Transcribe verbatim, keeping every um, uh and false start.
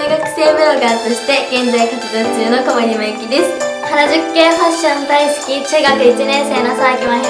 中学生ブロガーとして現在活動中の小森真由紀です。原宿系ファッション大好き中学いちねん生の沢木真